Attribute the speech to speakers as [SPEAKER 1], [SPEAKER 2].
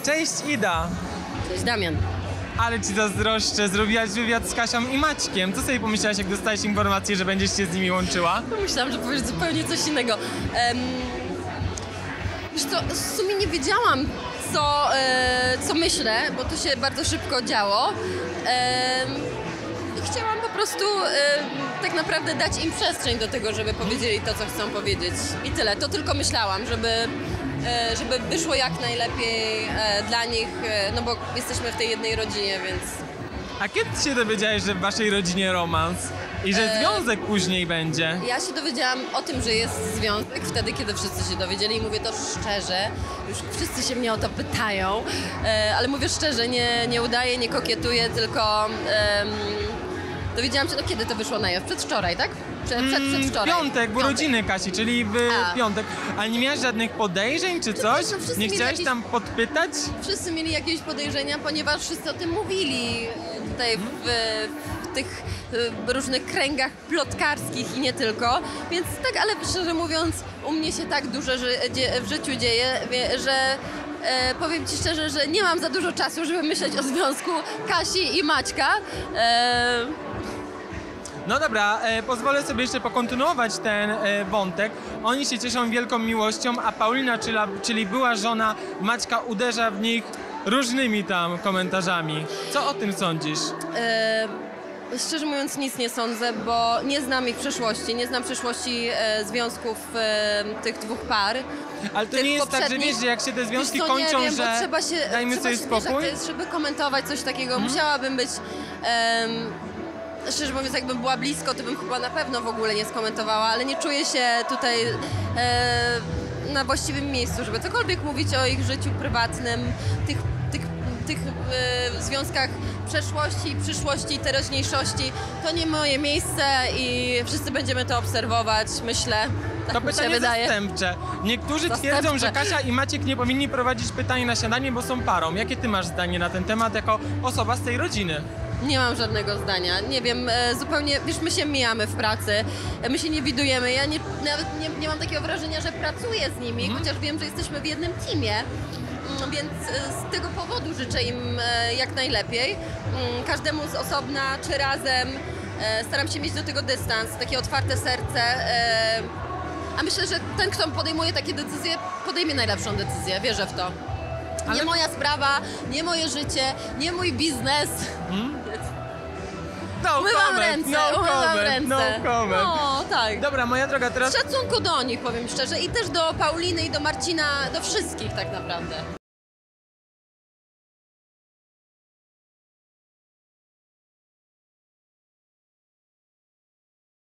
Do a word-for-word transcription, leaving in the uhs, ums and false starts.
[SPEAKER 1] Cześć Ida!
[SPEAKER 2] Cześć Damian.
[SPEAKER 1] Ale ci zazdroszczę, zrobiłaś wywiad z Kasią i Maćkiem. Co sobie pomyślałaś, jak dostałeś informację, że będziesz się z nimi łączyła?
[SPEAKER 2] No, myślałam, że powiesz zupełnie coś innego. Um, wiesz co, w sumie nie wiedziałam, co, e, co myślę, bo to się bardzo szybko działo. Um, I chciałam po prostu e, tak naprawdę dać im przestrzeń do tego, żeby powiedzieli to, co chcą powiedzieć. I tyle. To tylko myślałam, żeby... żeby wyszło jak najlepiej e, dla nich, e, no bo jesteśmy w tej jednej rodzinie, więc...
[SPEAKER 1] A kiedy się dowiedziałeś, że w waszej rodzinie romans? I że
[SPEAKER 2] E...
[SPEAKER 1] związek później będzie?
[SPEAKER 2] Ja się dowiedziałam o tym, że jest związek wtedy, kiedy wszyscy się dowiedzieli i mówię to szczerze. Już wszyscy się mnie o to pytają, e, ale mówię szczerze, nie, nie udaję, nie kokietuję, tylko e, dowiedziałam się, no kiedy to wyszło na jaw? Przedwczoraj, tak? Przed, przed, przedwczoraj.
[SPEAKER 1] Piątek, bo rodziny Kasi, czyli w
[SPEAKER 2] A.
[SPEAKER 1] piątek. Ale nie miałaś żadnych podejrzeń czy coś?
[SPEAKER 2] no, wszyscy
[SPEAKER 1] Nie
[SPEAKER 2] mieli
[SPEAKER 1] chciałaś
[SPEAKER 2] jakieś-
[SPEAKER 1] tam podpytać?
[SPEAKER 2] Wszyscy mieli jakieś podejrzenia, ponieważ wszyscy o tym mówili tutaj w, w tych e, różnych kręgach plotkarskich i nie tylko. Więc tak, ale szczerze mówiąc, u mnie się tak dużo że, dzie, w życiu dzieje, wie, że e, powiem ci szczerze, że nie mam za dużo czasu, żeby myśleć o związku Kasi i Maćka. E,
[SPEAKER 1] No dobra, e, pozwolę sobie jeszcze pokontynuować ten e, wątek. Oni się cieszą wielką miłością, a Paulina, czyli, czyli była żona Maćka, uderza w nich różnymi tam komentarzami. Co o tym sądzisz?
[SPEAKER 2] E, Szczerze mówiąc nic nie sądzę, bo nie znam ich przeszłości, nie znam przeszłości e, związków e, tych dwóch par.
[SPEAKER 1] Ale to
[SPEAKER 2] Tych
[SPEAKER 1] nie jest tak, że
[SPEAKER 2] poprzednich-
[SPEAKER 1] wiesz, że jak się te związki
[SPEAKER 2] Wiesz co,
[SPEAKER 1] kończą,
[SPEAKER 2] nie wiem,
[SPEAKER 1] że
[SPEAKER 2] bo trzeba się,
[SPEAKER 1] dajmy
[SPEAKER 2] trzeba
[SPEAKER 1] sobie
[SPEAKER 2] się, wiesz, jak
[SPEAKER 1] spokój?
[SPEAKER 2] to jest, żeby komentować coś takiego, musiałabym być... em, szczerze mówiąc, jakbym była blisko, to bym chyba na pewno w ogóle nie skomentowała, ale nie czuję się tutaj e, na właściwym miejscu, żeby cokolwiek mówić o ich życiu prywatnym, tych, tych, tych e, związkach przeszłości, przyszłości, teraźniejszości. To nie moje miejsce i wszyscy będziemy to obserwować, myślę. Tak
[SPEAKER 1] To
[SPEAKER 2] mi się
[SPEAKER 1] pytanie
[SPEAKER 2] wydaje.
[SPEAKER 1] zastępcze. Niektórzy
[SPEAKER 2] Zastępcze.
[SPEAKER 1] twierdzą, że Kasia i Maciek nie powinni prowadzić pytań na śniadanie, bo są parą. Jakie ty masz zdanie na ten temat jako osoba z tej rodziny?
[SPEAKER 2] Nie mam żadnego zdania. Nie wiem, e, zupełnie, wiesz, my się mijamy w pracy, e, my się nie widujemy. Ja nie, nawet nie, nie mam takiego wrażenia, że pracuję z nimi, chociaż wiem, że jesteśmy w jednym teamie. Mm, Więc e, z tego powodu życzę im e, jak najlepiej. Mm, Każdemu z osobna czy razem. E, Staram się mieć do tego dystans, takie otwarte serce. E, A myślę, że ten, kto podejmuje takie decyzje, podejmie najlepszą decyzję. Wierzę w to.
[SPEAKER 1] Ale-
[SPEAKER 2] Nie moja sprawa, nie moje życie, nie mój biznes.
[SPEAKER 1] No
[SPEAKER 2] Umywam
[SPEAKER 1] comment,
[SPEAKER 2] ręce,
[SPEAKER 1] no
[SPEAKER 2] umywam
[SPEAKER 1] comment,
[SPEAKER 2] ręce.
[SPEAKER 1] no comment.
[SPEAKER 2] No, tak.
[SPEAKER 1] Dobra, moja droga, teraz
[SPEAKER 2] Z szacunku do nich, powiem szczerze, i też do Pauliny i do Marcina, do wszystkich tak naprawdę.